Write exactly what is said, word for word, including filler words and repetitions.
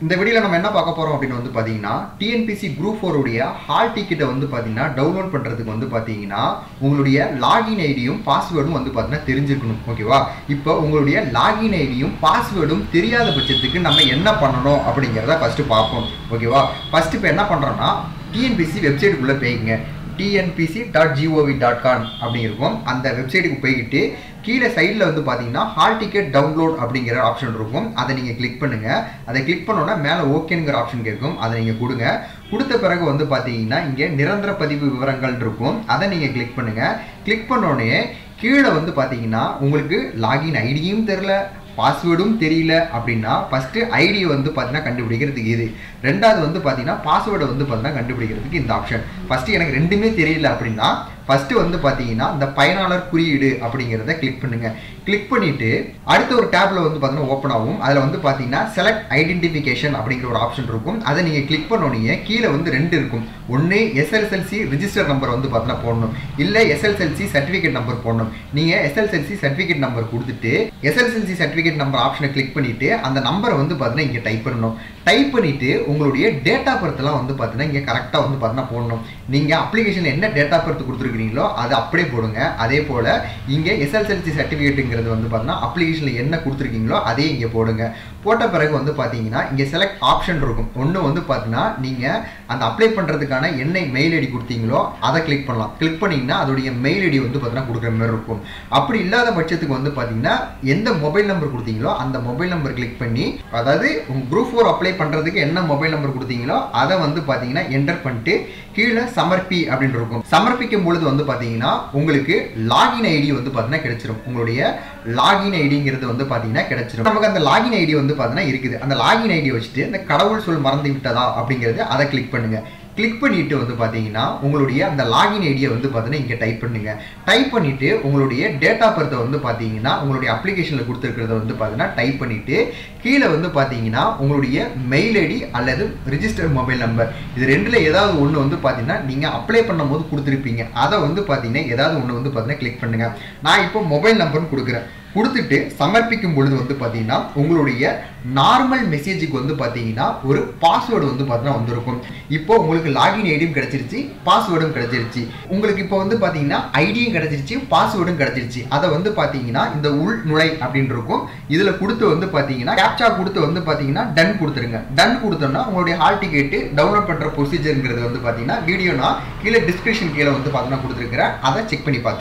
இந்த வீடியோல நம்ம என்ன பார்க்க போறோம் அப்படின்னு வந்து பாத்தீங்கன்னா T N P S C Group four உடைய ஹால் டிக்கெட்டை வந்து பாத்தீங்கன்னா டவுன்லோட் பண்றதுக்கு வந்து பாத்தீங்கன்னா உங்களுடைய லாகின் ஐடியும் பாஸ்வேர்டும் வந்து பாத்தீங்கன்னா தெரிஞ்சிருக்கணும். ஓகேவா? இப்போ உங்களுடைய லாகின் ஐடியும் பாஸ்வேர்டும் தெரியாத பட்சத்துக்கு நம்ம என்ன பண்ணணும் அப்படிங்கறத ஃபர்ஸ்ட் பார்ப்போம். ஓகேவா? ஃபர்ஸ்ட் இப்போ என்ன பண்றோம்னா T N P S C வெப்சைட்டுக்குள்ள போய்ங்க. T N P S C dot gov dot com அப்படி இருக்கும். அந்த வெப்சைட்டுக்கு போய்கிட்டு கீழே சைடில் வந்து பார்த்தீங்கன்னா ஹால் டிக்கெட் டவுன்லோட் அப்படிங்கிற ஆப்ஷன் இருக்கும். அதை நீங்கள் கிளிக் பண்ணுங்கள். அதை கிளிக் பண்ணோன்னா மேலே ஓகேங்கிற ஆப்ஷன் கேட்கும். அதை நீங்கள் கொடுங்க. கொடுத்த பிறகு வந்து பார்த்தீங்கன்னா இங்கே நிரந்தர பதிவு விவரங்கள் இருக்கும். அதை நீங்கள் கிளிக் பண்ணுங்கள். கிளிக் பண்ணோடனே கீழே வந்து பார்த்தீங்கன்னா உங்களுக்கு லாகின் ஐடியும் தெரில, பாஸ்வேர்டும் தெரியல அப்படின்னா ஃபஸ்ட்டு ஐடியை வந்து பார்த்தீங்கன்னா கண்டுபிடிக்கிறதுக்கு இது, ரெண்டாவது வந்து பார்த்தீங்கன்னா பாஸ்வேர்டை வந்து பார்த்தீங்கன்னா கண்டுபிடிக்கிறதுக்கு இந்த ஆப்ஷன். ஃபஸ்ட்டு எனக்கு ரெண்டுமே தெரியல அப்படின்னா ஃபஸ்ட்டு வந்து பார்த்தீங்கன்னா இந்த பயனாளர் குறியீடு அப்படிங்கிறத கிளிக் பண்ணுங்கள். கிளிக் பண்ணிவிட்டு அடுத்த ஒரு டேப்பில் வந்து பார்த்தீங்கன்னா ஓப்பன் ஆகும். அதில் வந்து பார்த்தீங்கன்னா செலக்ட் ஐடென்டிஃபிகேஷன் அப்படிங்கிற ஒரு ஆப்ஷன் இருக்கும். அதை நீங்கள் கிளிக் பண்ணோன்னே கீழே வந்து ரெண்டு இருக்கும். ஒன்று S S L C register number வந்து பார்த்தீங்கன்னா போடணும், இல்லை S S L C certificate number போடணும். நீங்கள் S S L C certificate number கொடுத்துட்டு S S L C certificate number ஆப்ஷனை கிளிக் பண்ணிவிட்டு அந்த நம்பரை வந்து பார்த்தீங்கன்னா இங்கே டைப் பண்ணணும். டைப் பண்ணிவிட்டு உங்களுடைய டேட் ஆஃப் பர்த்லாம் வந்து பார்த்தீங்கன்னா இங்கே கரெக்டாக வந்து பார்த்தீங்கன்னா போடணும். நீங்கள் அப்ளிகேஷனில் என்ன டேட் ஆஃப் பர்த் கொடுத்துருக்கீங்களோ அதை அப்படியே போடுங்க. அதே போல் இங்கே S S L C சர்டிஃபிகேட்டுங்கிறது வந்து பார்த்தீங்கன்னா அப்ளிகேஷனில் என்ன கொடுத்துருக்கீங்களோ அதே இங்கே போடுங்க. போட்ட பிறகு வந்து பார்த்தீங்கன்னா இங்கே செலக்ட் ஆப்ஷன் இருக்கும். ஒன்று வந்து பார்த்தீங்கன்னா நீங்கள் அந்த அப்ளை பண்ணுறதுக்கான என்ன மெயில் ஐடி கொடுத்தீங்களோ அதை கிளிக் பண்ணலாம். கிளிக் பண்ணிங்கன்னா அதோடைய மெயில் ஐடி வந்து பார்த்தீங்கன்னா கொடுக்குற மாதிரி இருக்கும். அப்படி இல்லாத பட்சத்துக்கு வந்து பார்த்தீங்கன்னா எந்த மொபைல் நம்பர் கொடுத்தீங்களோ அந்த மொபைல் நம்பர் கிளிக் பண்ணி, அதாவது உங்கள் குரூப் ஃபோர் அப்ளை பண்ணுறதுக்கு என்ன மொபைல் நம்பர் கொடுத்தீங்களோ அதை வந்து பார்த்தீங்கன்னா என்டர் பண்ணிட்டு கீழே சமர்ப்பி அப்படின்னு இருக்கும். சமர்ப்பிக்கும் பொழுது வந்து பார்த்தீங்கன்னா உங்களுக்கு லாகின் ஐடி வந்து பார்த்தீங்கன்னா கிடைச்சிரும். உங்களுடைய லாகின் ஐடிங்கிறது வந்து பார்த்தீங்கன்னா கிடைச்சிரும். நமக்கு அந்த லாகின் ஐடி வந்து பார்த்தீங்கன்னா இருக்குது. அந்த லாகின் ஐடியை வச்சுட்டு இந்த கடவுள் சொல் மறந்து விட்டதா அப்படிங்கிறது அதை கிளிக் பண்ணுங்க. கிளிக் பண்ணிட்டு வந்து பார்த்தீங்கன்னா உங்களுடைய அந்த லாகின் ஐடியை வந்து பார்த்தீங்கன்னா இங்கே டைப் பண்ணுங்க. டைப் பண்ணிட்டு உங்களுடைய டேட் ஆஃப் பர்த்தை வந்து பார்த்தீங்கன்னா உங்களுடைய அப்ளிகேஷனில் கொடுத்துருக்கிறத வந்து பார்த்தீங்கன்னா டைப் பண்ணிட்டு கீழே வந்து பார்த்தீங்கன்னா உங்களுடைய மெயில் ஐடி அல்லது ரிஜிஸ்டர் மொபைல் நம்பர் இது ரெண்டுல ஏதாவது ஒன்று வந்து பார்த்தீங்கன்னா நீங்கள் அப்ளை பண்ணும் போது கொடுத்துருப்பீங்க. அதை வந்து பார்த்தீங்கன்னா ஏதாவது ஒன்று வந்து பார்த்தீங்கன்னா கிளிக் பண்ணுங்க. நான் இப்போ மொபைல் நம்பர்னு கொடுக்குறேன். கொடுத்துட்டு சமர்ப்பிக்கும் பொழுது வந்து பார்த்தீங்கன்னா உங்களுடைய நார்மல் மெசேஜுக்கு வந்து பார்த்தீங்கன்னா ஒரு பாஸ்வேர்டு வந்து பார்த்தீங்கன்னா வந்திருக்கும். இப்போ உங்களுக்கு லாகின் ஐடியும் கிடைச்சிருச்சு, பாஸ்வேர்டும் கிடைச்சிருச்சு. உங்களுக்கு இப்போ வந்து பார்த்தீங்கன்னா ஐடியும் கிடைச்சிருச்சு, பாஸ்வேர்டும் கிடைச்சிருச்சு. அதை வந்து பார்த்தீங்கன்னா இந்த உள் நுழை அப்படின்னு இருக்கும். இதில் கொடுத்து வந்து பார்த்தீங்கன்னா கேப்சா கொடுத்து வந்து பார்த்தீங்கன்னா டன் கொடுத்துருங்க. டன் கொடுத்தோம்னா உங்களுடைய ஹால் டிக்கெட்டு டவுன்லோட் பண்ணுற ப்ரொசீஜருங்கிறது வந்து பார்த்தீங்கன்னா வீடியோ நான் கீழே டிஸ்கிரிப்ஷன் கீழே வந்து பார்த்தீங்கன்னா கொடுத்துருக்கிறேன். அதை செக் பண்ணி பார்த்து